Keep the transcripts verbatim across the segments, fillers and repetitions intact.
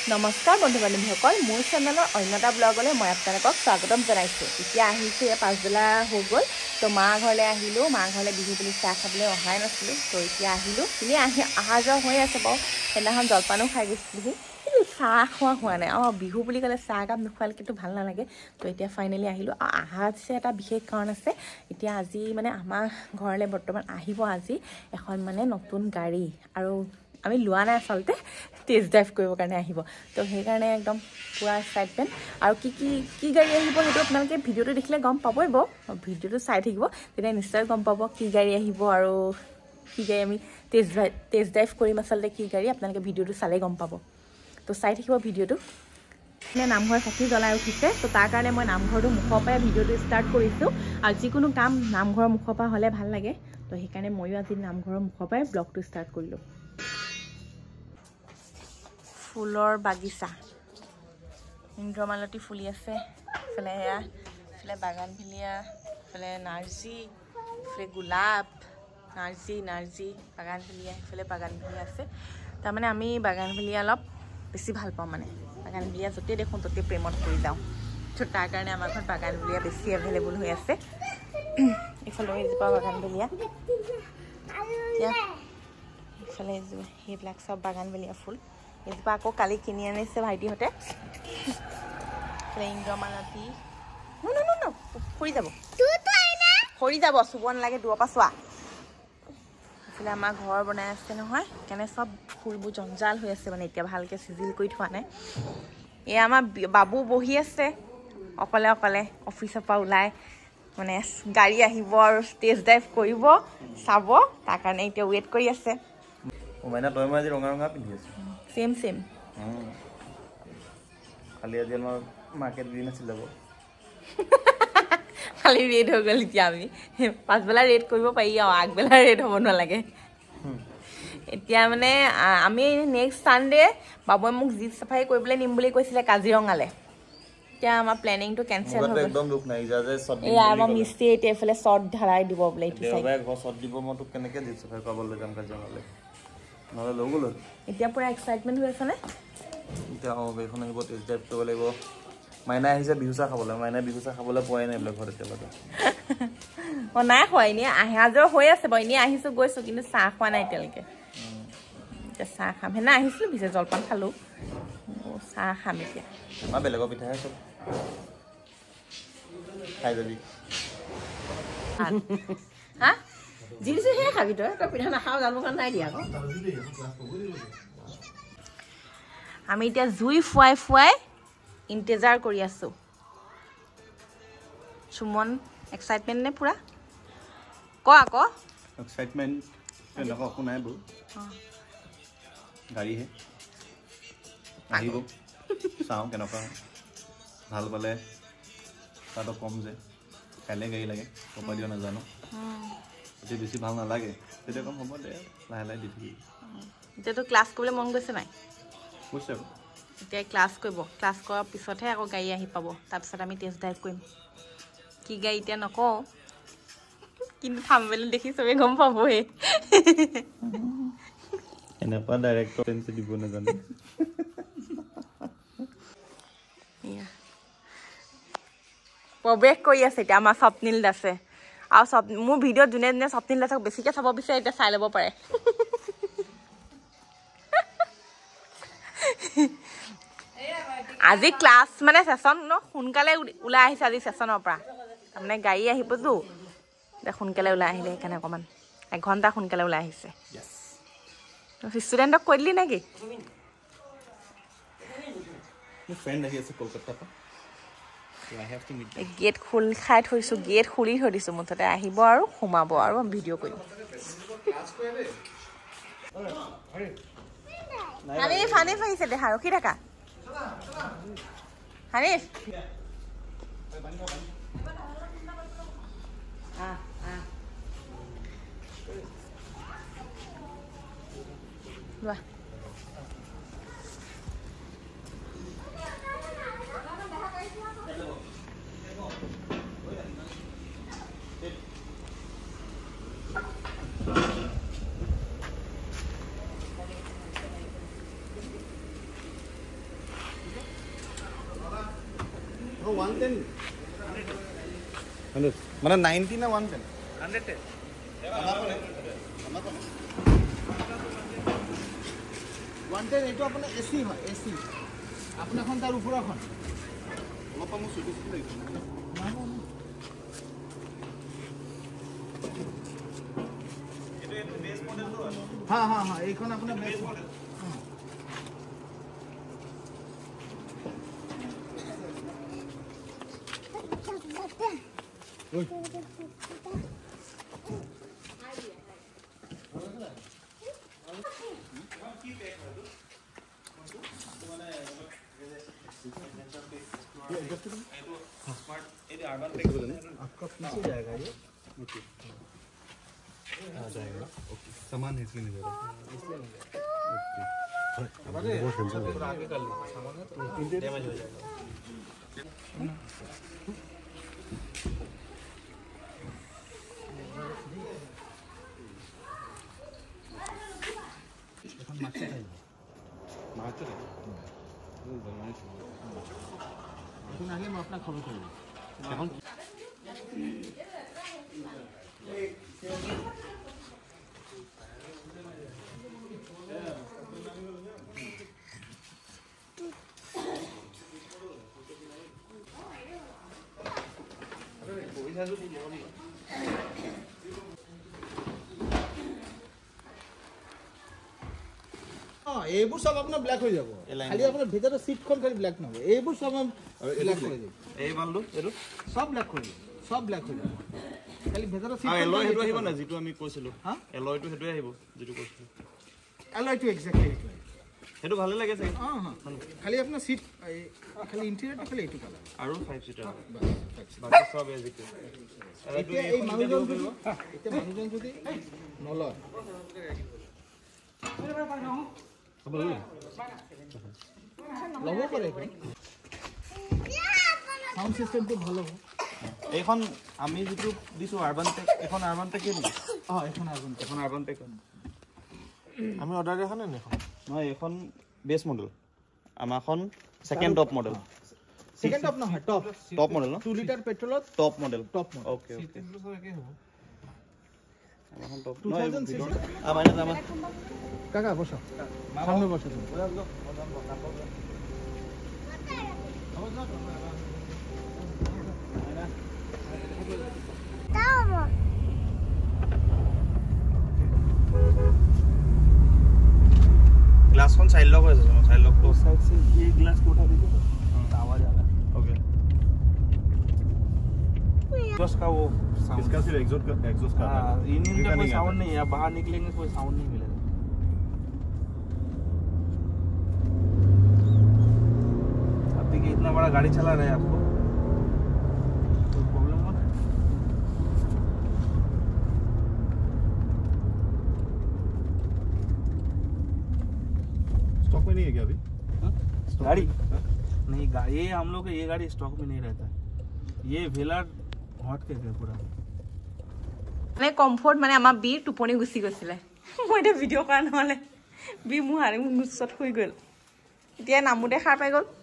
নমস্কাৰ বন্ধু বান্ধৱীসকল মোৰ চেনেলৰ অন্যটা ব্লগলৈ মই আপোনালোকক স্বাগতম জনাইছোঁ। এতিয়া আহিছোঁ এই পাঁচবেলা হৈ গ'ল তো মা ঘৰলৈ আহিলোঁ। মা ঘৰলৈ বিহু বুলি চাহ খাবলৈ অহাই নাছিলোঁ তো এতিয়া আহিলোঁ। এনেই আহি অহা যোৱা হৈ আছে বাৰু, সেইদিনাখন জলপানো খাই গৈছিলোঁ কিন্তু চাহ খোৱা হোৱা নাই। অঁ বিহু বুলি ক'লে চাহ একাপ নোখোৱালৈকেতো ভাল নালাগে। তো এতিয়া ফাইনেলি আহিলোঁ। অহা আছে এটা বিশেষ কাৰণ আছে। এতিয়া আজি মানে আমাৰ ঘৰলৈ বৰ্তমান আহিব আজি এখন মানে নতুন গাড়ী, আৰু আমি লোৱা নাই আচলতে, টেষ্ট ড্ৰাইভ কৰিবৰ কাৰণে আহিব। তো সেইকাৰণে একদম পূৰা এক্সাইটমেণ্ট। আৰু কি কি কি গাড়ী আহিব সেইটো আপোনালোকে ভিডিঅ'টো দেখিলে গম পাবই বাৰু, ভিডিঅ'টো চাই থাকিব তেতিয়া নিশ্চয় গম পাব কি গাড়ী আহিব আৰু কি গাড়ী আমি টেষ্ট ড্ৰাইভ টেষ্ট ড্ৰাইভ কৰিম। আচলতে কি গাড়ী আপোনালোকে ভিডিঅ'টো চালেই গম পাব। তো চাই থাকিব ভিডিঅ'টো। মানে নামঘৰ চাকি জ্বলাই উঠিছে, তো তাৰ কাৰণে মই নামঘৰটো মুখৰ পৰাই ভিডিঅ'টো ষ্টাৰ্ট কৰিছোঁ। আৰু যিকোনো কাম নামঘৰৰ মুখৰ পৰা হ'লে ভাল লাগে, তো সেইকাৰণে ময়ো আজি নামঘৰৰ মুখৰ পৰাই ব্লগটো ষ্টাৰ্ট কৰিলোঁ। ফুলৰ বাগিচা, ইন্দ্ৰমালতী ফুলি আছে, এইফালে সেয়া, এইফালে বাগানভেলিয়া, এইফালে নাৰ্জী, এইফালে গোলাপ, নাৰ্জী নাৰ্জী বাগানভেলিয়া, এইফালে বাগানভেলিয়া আছে। তাৰমানে আমি বাগানভেলিয়া অলপ বেছি ভাল পাওঁ, মানে বাগানভেলিয়া য'তেই দেখোঁ ত'তেই প্ৰেমত পৰি যাওঁ। তো তাৰ কাৰণে আমাৰ ঘৰত বাগানভেলিয়া বেছি এভেইলেবল হৈ আছে। এইফালেও এজোপা বাগানভেলিয়া, এইফালে এজোপা, সেইবিলাক চব বাগানভেলিয়া ফুল। এজোপা আকৌ কালি কিনি আনিছে ভাইটিহঁতে। ইন্দ্ৰমালতী সৰি যাব সৰি যাব চুব নালাগে, দূৰৰ পৰা চোৱা। এইফালে আমাৰ ঘৰ বনাই আছে নহয়, সেইকাৰণে চব ফুলবোৰ জঞ্জাল হৈ আছে, মানে এতিয়া ভালকৈ চিজিল কৰি থোৱা নাই। এয়া আমাৰ বাবু বহি আছে অকলে অকলে, অফিচৰ পৰা ওলাই, মানে গাড়ী আহিব আৰু টেষ্ট ড্ৰাইভ কৰিব, চাব, তাৰ কাৰণে এতিয়া ৱেইট কৰি আছে। মাইনা তই মই আজি ৰঙা ৰঙা পিন্ধি আছো। Same same. খালি আজি আমাৰ মাৰ্কেট গ্ৰীণ আছিল যাব। খালি ৰেড হৈ গ'ল। এতিয়া আমি পাছবেলা ৰেড কৰিব পাৰি আৰু আগবেলা ৰেড হ'ব নালাগে। এতিয়া মানে আমি নেক্সট ছানডে বাবুৱে মোক জীপ চাফাৰী কৰিবলৈ নিম বুলি কৈছিলে কাজিৰঙালৈ। এতিয়া আমাৰ প্লেনিংটো কেনচেল হৈ গ'ল। একদম দুখ নাই যে শ্বট এই আমাৰ মিস্ত্ৰী এতিয়া এইফালে শ্বট ঢালাই দিব বোলে। এইটো চাই ঘৰ শ্বট দিব, মই তোক কেনেকৈ জীপ চাফাৰী কৰিবলৈ যাম কাজিৰঙালৈ, নহ'লে লৈ গ'লো। এতিয়া পূৰা এক্সাইটমেণ্ট হৈ আছেনে? এতিয়া অঁ গাড়ীখন আহিব, টেষ্ট ড্ৰাইভ কৰিব লাগিব। মাইনা আহিছে বিহু চাহ খাবলৈ, মাইনাই বিহু চাহ খাবলৈ পোৱাই নাই বোলে ঘৰত এতিয়ালৈকে। অঁ নাই খোৱা, এনেই আহা যোৱা হৈ আছে বাৰু, এনেই আহিছোঁ গৈছোঁ, কিন্তু চাহ খোৱা নাই এতিয়ালৈকে। এতিয়া চাহ খাম, সেইদিনা আহিছিলোঁ পিছে জলপান খালোঁ, চাহ খাম এতিয়া। আমাৰ বেলেগৰ পিঠাহে চব খাই যাবি। হা যি দিছে সেয়ে খাবি তই, তই পিঠা নাখাওঁ জানো কাৰণে নাই দিয়া আকৌ। আমি এতিয়া জুই ফুৱাই ফুৱাই ইণ্টেজাৰ কৰি আছোঁ। সুমন এক্সাইটমেণ্ট নে পূৰা? ক আকৌ। এক্সাইটমেণ্ট এনেকুৱা একো নাই বাৰু, গাড়ীহে আহিব, চাওঁ কেনেকুৱা ভাল পালে। তাতো কম যে কাইলৈ গাড়ী লাগে, ক'ৰপৰা দিও নাজানো, যদি বেছি ভাল নালাগে তেতিয়া কম হ'ব দে, লাহে লাহে দি থাকিবি। এতিয়াতো ক্লাছ কৰিবলৈ মন গৈছে নাই? কৈছে এতিয়া ক্লাছ কৰিব, ক্লাছ কৰাৰ পিছতহে আকৌ গাড়ী আহি পাব, তাৰপিছত আমি টেষ্ট ড্ৰাইভ কৰিম। কি গাড়ী এতিয়া নকওঁ, কিন্তু থাম্বনেইল দেখি চবেই গম পাবই। এনেকুৱা ডাইৰেক্টৰ দিব নাজানো। প্ৰৱেশ কৰি আছে এতিয়া আমাৰ স্বপ্নীল দাসে। আৰু স্বপ মোৰ ভিডিঅ'ত যোনে যোনে স্বপ্নীল দাসক বেছিকৈ চাব বিচাৰে এতিয়া চাই ল'ব পাৰে। আজি ক্লাছ মানে ছেশ্যন ন সোনকালে ওলাই আহিছে আজি ছেশ্যনৰ পৰা, তাৰমানে গাড়ী আহিবতো, এতিয়া সোনকালে ওলাই আহিলে সেইকাৰণে অকণমান এঘণ্টা সোনকালে ওলাই আহিছে। ষ্টুডেণ্টক কৈ দিলি নেকি? গেট খোল খাই থৈছোঁ, গেট খুলি থৈ দিছোঁ, মুঠতে আহিব আৰু সোমাব আৰু ভিডিঅ' কৰিম। হানিফ হানিফ আহিছে, দেখা ৰখি থাকা। হানিফ লোৱা। one ten মানে ninety না one ten one ten one ten এইটো আপোনাৰ এসি হয় এসি আপোনাৰখন তাৰ ওপৰখন অলপ মই সুধিছো দেই না না এইটো এইটো বেস মডেলটো হয় হ্যাঁ হ্যাঁ হ্যাঁ এইখন আপোনাৰ বেস মডেল ওই आपका पीछे जाएगा ये ओके आ जाएगा ओके सामान इसलिए नहीं जा रहा इसलिए नहीं ओके बहुत टेंशन है थोड़ा आगे कर लो सामान है तो डैमेज हो जाएगा এখন মাছ খাই মাছ খাই এখন আগে মই আপনার খবর করব এখন এইবোৰ সব আপোনাৰ ব্ল্যাক হৈ যাব খালি আপোনাৰ ভিতৰৰ সিটখন খালি ব্ল্যাক নহব এইবোৰ সব ব্ল্যাক হৈ যাব এই বালটো এটো সব ব্ল্যাক হৈ যাব সব ব্ল্যাক হৈ যাব খালি ভিতৰৰ সিট এলয় হেতু আহিব না যেটো আমি কৈছিলো হা এলয়টো হেতু আহিব যেটো কৈছিলো এলয়টো এক্স্যাক্টলি হেতু ভালে লাগে চাই হ্যাঁ হ্যাঁ খালি আপোনাৰ সিট খালি ইন্টেৰিয়ৰটো খালি এইটো কালাৰ আৰু five সিটাৰ বাকি সব এজিকে এতিয়া এই মানুহজন যদি এতিয়া মানুহজন যদি নলয় লব পাৰে সাউন্ড সিস্টেমটো ভালো এইখন আমি যেটো দিছো আরবান টেক এখন আরবান টেক কি অ এখন আরবান এখন আরবান টেক আমি অর্ডার দেখানে না এখন নহয় এখন বেস মডেল আমাখন second top model second top না টপ টপ মডেল ন two লিটার পেট্রোলত top model top model okay okay একে হ'ব আমাখন টপ two thousand সিক্স আ মাইনাস আমা কাকা বসো সামনে বসো তুমি ग्लास कौन साइड लॉक है साइड लॉक तो साइड से ये ग्लास को उठा दीजिए आवाज आ रहा है ओके एग्जॉस्ट का वो इसका सिर्फ एग्जॉस्ट का एग्जॉस्ट का हां इंजन का कोई साउंड नहीं है बाहर निकलेंगे कोई साउंड नहीं मिलेगा अभी के इतना बड़ा गाड़ी चला रहे हैं आपको तो प्रॉब्लम हो रहा है स्टॉक में नहीं है क्या अभी गाड़ी नहीं गाड़ी ये हम लोग ये गाड़ी स्टॉक में नहीं रहता ये वेलर हॉट के थे पूरा মানে কমফৰ্ট মানে আমাৰ বি টোপনি গুচি গৈছিলে মই এটা ভিডিঅ' কৰা নহ'লে বি মোৰ হাৰি মোৰ নুচত হৈ গ'ল এতিয়া নামুতে সাৰ পাই গ'ল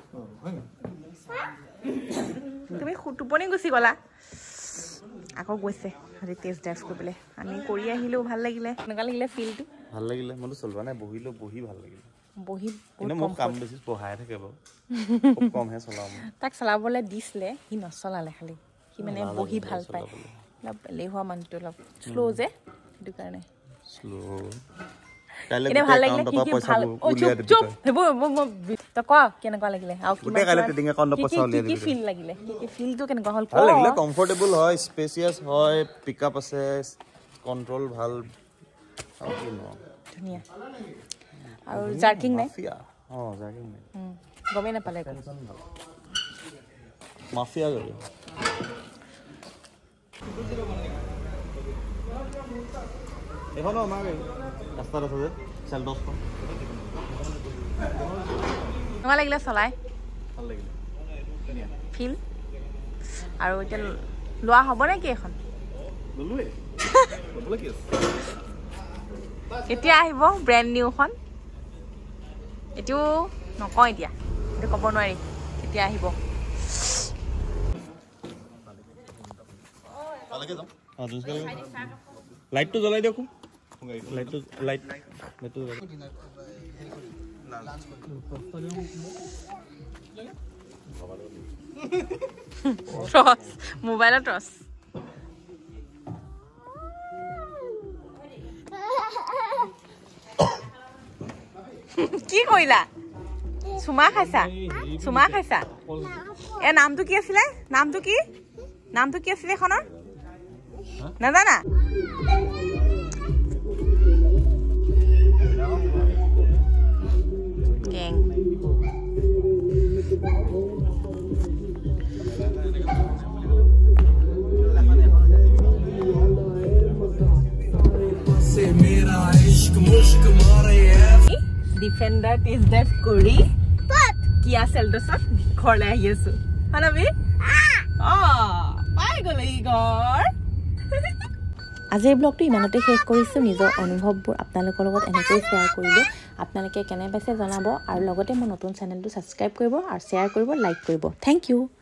তুমি টোপনি গুচি গ'লা আকৌ গৈছে আজি টেষ্ট ড্ৰাইভ কৰিবলৈ আমি কৰি আহিলেও ভাল লাগিলে কেনেকুৱা লাগিলে ফিলটো ভাল লাগিলে মইতো চলবা নাই বহিলো বহি ভাল লাগিলে বহি এনে মোক কাম বেছি পঢ়াই থাকে বাৰু খুব কমহে চলাও মই তাক চলাবলৈ দিছিলে সি নচলালে খালি সি মানে বহি ভাল পায় অলপ এলেহুৱা মানুহটো অলপ শ্ল' যে সেইটো কাৰণে স্লো এনে ভাল লাগিলে কি কি ভাল অ চুপ চুপ হেবো তো ক কেনেকুৱা লাগিলে আৰু কি কালে টেডিং একাউণ্ট পইচা উলিয়াই কি ফিল লাগিলে কি কি ফিলটো কেনেকুৱা হ'ল ভাল লাগিলে কমফৰ্টেবল হয় স্পেচিয়াছ হয় পিকআপ আছে কন্ট্ৰোল ভাল আৰু কি ন ধুনীয়া আৰু জাৰ্কিং নাই মাফিয়া অ জাৰ্কিং নাই গমে নাপালে মাফিয়া গাড়ী এখনো আমাৰ ৰাস্তাত আছে যে চেলডছখন কেনেকুৱা লাগিলে চলাই ভাল লাগিলে ফিল আৰু এতিয়া লোৱা হ'ব নেকি এখন ললুৱে লবলে কি আছে কেতিয়া আহিব ব্ৰেণ্ড নিউখন এইটো নকওঁ এতিয়া এইটো ক'ব নোৱাৰি কেতিয়া আহিব তালৈকে যাম অঁ লাইটটো জ্বলাই দিয়কচোন লাইটটো লাইট লাইটটো জ্বলাই টৰ্চ মোবাইলৰ টৰ্চ কি কৰিলা চুমা খাইছা চুমা খাইছা এ নামটো কি আছিলে নামটো কি নামটো কি আছিলে এখনৰ নাজানা গেং ডিফেন্ডাৰ টিজ ডেট কৰি কিয়া চেল্টছত ঘৰলৈ আহি আছো হানাবি পাই গ'লে ই ঘৰ আজিৰ ব্লগটো ইমানতে শেষ কৰিছোঁ নিজৰ অনুভৱবোৰ আপোনালোকৰ লগত এনেকৈ শ্বেয়াৰ কৰিলোঁ আপোনালোকে কেনে পাইছে জনাব আৰু লগতে মোৰ নতুন চেনেলটো ছাবস্ক্ৰাইব কৰিব আৰু শ্বেয়াৰ কৰিব লাইক কৰিব থেংক ইউ